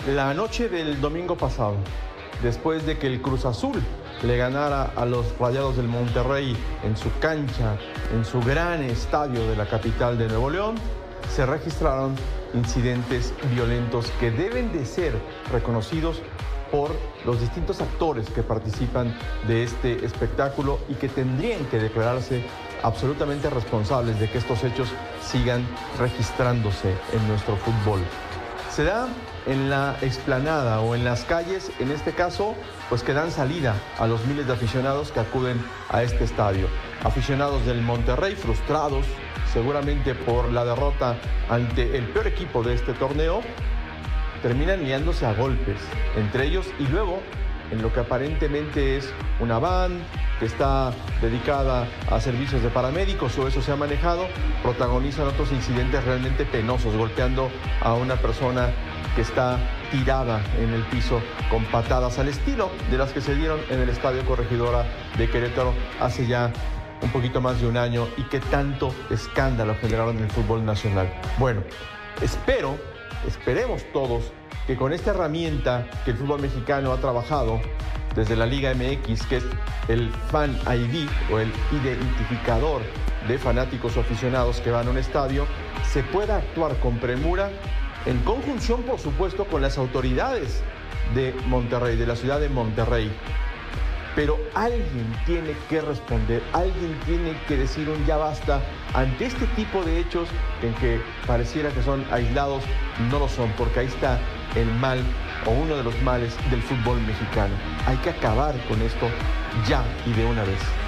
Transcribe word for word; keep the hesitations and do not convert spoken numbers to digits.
La noche del domingo pasado, después de que el Cruz Azul le ganara a los Rayados del Monterrey en su cancha, en su gran estadio de la capital de Nuevo León, se registraron incidentes violentos que deben de ser reconocidos por los distintos actores que participan de este espectáculo y que tendrían que declararse absolutamente responsables de que estos hechos sigan registrándose en nuestro fútbol. Se da en la explanada o en las calles, en este caso, pues que dan salida a los miles de aficionados que acuden a este estadio. Aficionados del Monterrey frustrados, seguramente por la derrota ante el peor equipo de este torneo, terminan liándose a golpes entre ellos y luego en lo que aparentemente es una van que está dedicada a servicios de paramédicos, o eso se ha manejado, protagonizan otros incidentes realmente penosos, golpeando a una persona que está tirada en el piso con patadas al estilo de las que se dieron en el Estadio Corregidora de Querétaro hace ya un poquito más de un año y que tanto escándalo generaron en el fútbol nacional. Bueno, espero, esperemos todos que con esta herramienta que el fútbol mexicano ha trabajado desde la Liga M X, que es el Fan I D o el identificador de fanáticos o aficionados que van a un estadio, se pueda actuar con premura en conjunción, por supuesto, con las autoridades de Monterrey, de la ciudad de Monterrey. Pero alguien tiene que responder, alguien tiene que decir un ya basta ante este tipo de hechos en que pareciera que son aislados, no lo son, porque ahí está el mal o uno de los males del fútbol mexicano. Hay que acabar con esto ya y de una vez.